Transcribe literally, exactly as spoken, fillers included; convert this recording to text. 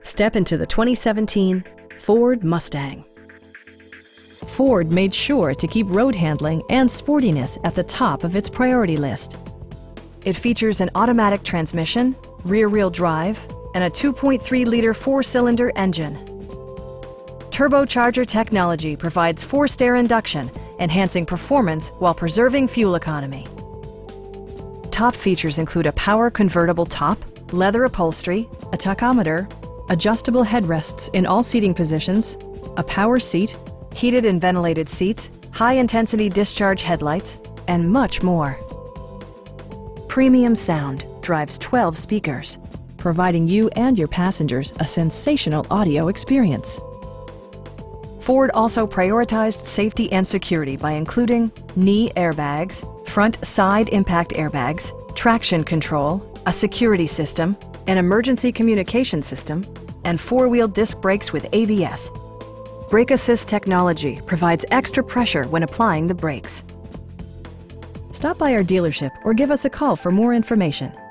Step into the twenty seventeen Ford Mustang. Ford made sure to keep road handling and sportiness at the top of its priority list. It features an automatic transmission, rear-wheel drive, and a two point three liter four-cylinder engine. Turbocharger technology provides forced air induction, enhancing performance while preserving fuel economy. Top features include a power convertible top, leather upholstery, a tachometer, adjustable headrests in all seating positions, a power seat, heated and ventilated seats, high-intensity discharge headlights, and much more. Premium sound drives twelve speakers, providing you and your passengers a sensational audio experience. Ford also prioritized safety and security by including knee airbags, front side impact airbags, traction control, a security system, an emergency communication system, and four-wheel disc brakes with A B S. Brake Assist technology provides extra pressure when applying the brakes. Stop by our dealership or give us a call for more information.